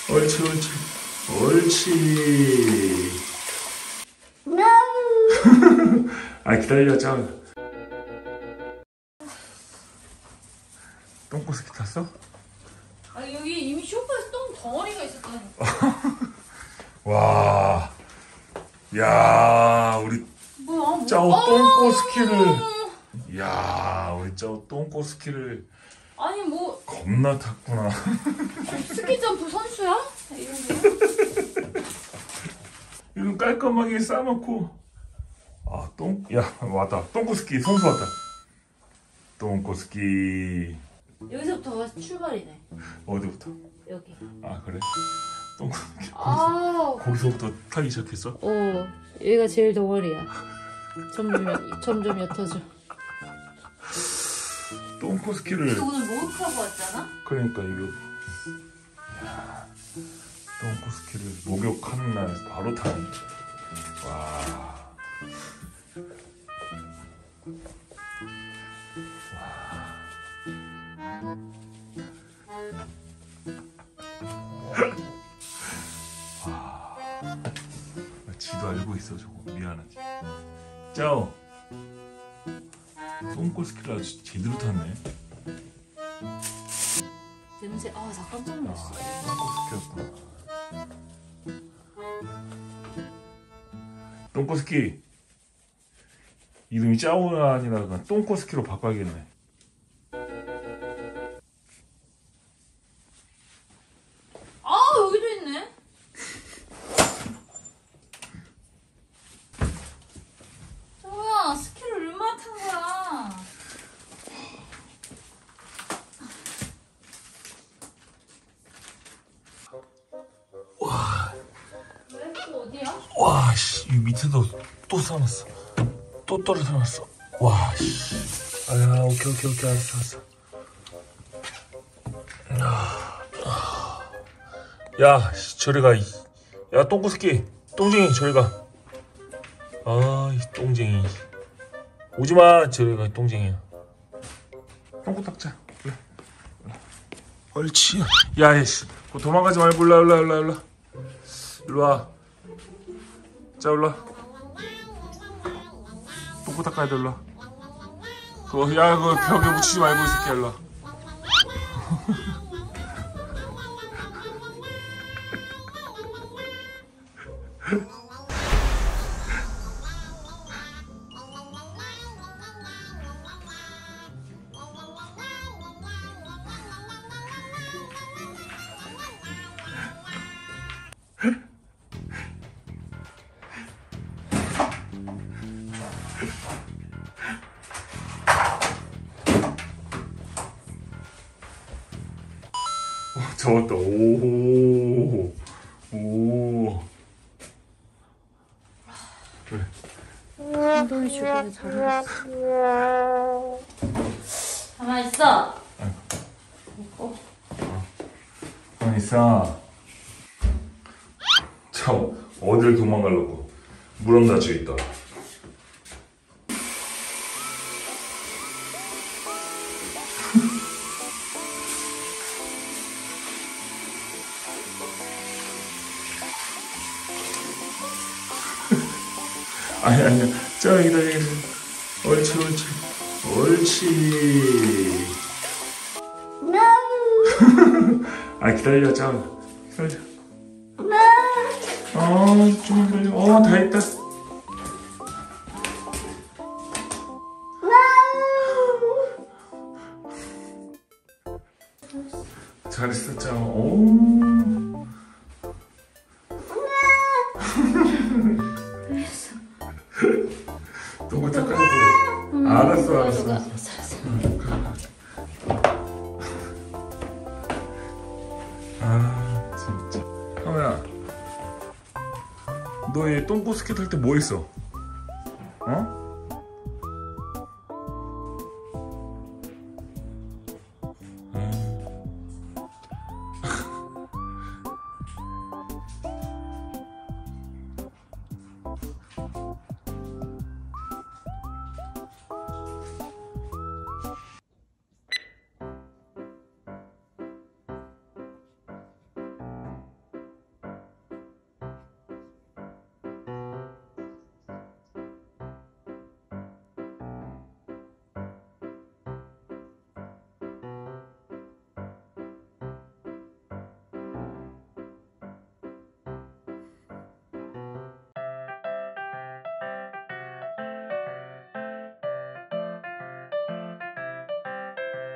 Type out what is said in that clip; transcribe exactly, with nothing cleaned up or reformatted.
옳지, 옳지. 옳지. 아, 기다려, 짱. 똥꼬스키 탔어? 아, 여기 이미 쇼파에서 똥 덩어리가 있었다니까. 와. 야, 우리 뭐야? 짜오 뭐. 똥꼬스키를. 야, 우리 짜오 똥꼬스키를. 아니, 뭐. 겁나 탔구나. 스키점프 선수야? 이런 거. 이건 깔끔하게 싸놓고. 아, 똥, 야, 왔다. 똥꼬스키 선수 왔다. 똥꼬스키. 여기서부터 출발이네. 어디부터? 여기. 아, 그래? 똥꼬스키. 아. 거기서부터 타기 시작했어? 오, 여기가 제일 덩어리야. 점점, 점점 옅어져. 똥꼬스키를. 너 오늘 목욕하고 왔잖아? 그러니까 이거. 야, 똥꼬스키를 목욕하는 날 바로 타는. 와. 와. 지도 알고 있어 저거. 미안하지. 짜오. 똥꼬스키를 아주 제대로 탔네. 냄새, 아, 나 깜짝 놀랐어. 똥꼬스키였구나. 똥꼬스키. 이름이 짜오가 아니라 똥꼬스키로 바꿔야겠네. 아, 여기도 있네. 뭐야, 스키를 얼마나 탄 거야? 와. 왜? 또 어디야? 와, 씨, 이 밑에도 또 쌓아놨어. 또 떨어져놨어. 와, 씨. 아, 오케이, 오케이, 오케이, 알았어, 알았어. 아, 아. 야, 씨, 저리 가. 야, 똥꼬스키. 똥쟁이, 저리 가. 아, 이 똥쟁이. 오지 마, 저리 가, 똥쟁이야. 똥꼬 닦자. 그래. 옳지. 야, 씨. 도망가지 말고, 일로 와, 일로 와, 일로 와, 일로 와. 일로 와. 자, 일로 와. 똥꼬 닦아야 돼, 일로 와. 그거, 야, 그거 벽에 묻히지 말고, 이 새끼야, 일로 와. 잡았다. 오. 오. 그래. 엉덩이 주변에 잘했어. 가만히 있어. 어? 가만히 있어. 자, 어딜 도망가려고. 무럼 닫혀 있다. 아니 아니야. 자, 기다려. 옳지, 옳지. 옳지. 아, 기다려. 자, 기다려. 어, 좀 기다려. 어, 다 했다. 잘했어. 자, 오. 똥꼬 닦아야 돼. 음, 알았어, 알았어. 알았어, 알았어. 아, 진짜. 하우야, 너 얘 똥꼬 스케이트 할 때 뭐 했어? 어?